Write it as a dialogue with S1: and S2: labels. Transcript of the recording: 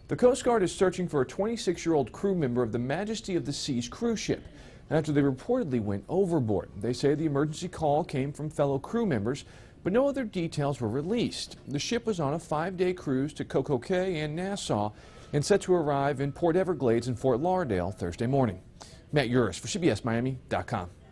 S1: The Coast Guard is searching for a 26-year-old crew member of the Majesty of the Seas cruise ship after they reportedly went overboard. They say the emergency call came from fellow crew members, but no other details were released. The ship was on a 5-day cruise to Coco Cay and Nassau and set to arrive in Port Everglades and Fort Lauderdale Thursday morning. Matt Yurus for CBSMiami.com.